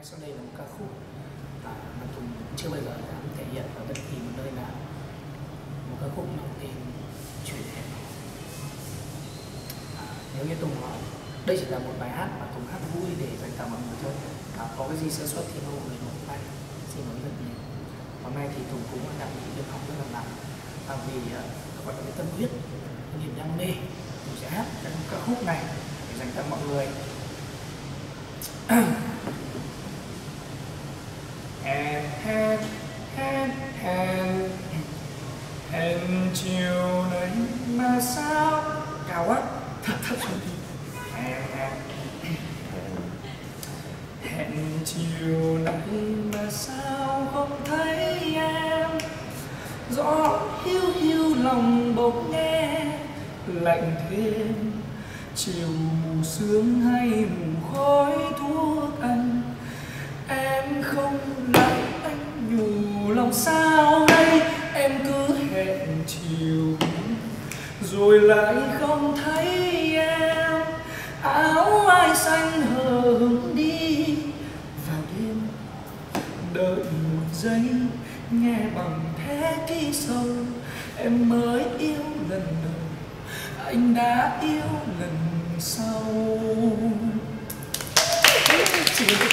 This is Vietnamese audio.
sau đây là một ca khúc mà Tùng chưa bao giờ dám thể hiện ở bất kỳ một nơi nào. Một ca khúc mang tên Chuyện Hẹn Hò. Nếu như Tùng nói đây chỉ là một bài hát mà Tùng hát vui để dành tặng mọi người thôi, có cái gì sơ suất thì mọi người nói lại, xin lỗi rất nhiều. Hôm nay thì Tùng cũng đang bị việc học rất là nặng, vì gọi là cái tâm huyết, cái niềm đam mê, Tùng sẽ hát cái ca khúc này để dành tặng mọi người. Hẹn chiều nay mà sao cao quá, thật rồi đi. Hẹn chiều nay mà sao không thấy em, gió hiu hiu lòng bỗng nghe lạnh thêm, chiều mù sương hay mù khói thuốc ăn, em không lại anh nhủ lòng sao đây, em cứ hẹn chiều rồi lại không thấy em, áo ai xanh hờ hững đi vào đêm, đợi một giây nghe bằng thế ký sâu, em mới yêu lần đầu, anh đã yêu lần sau.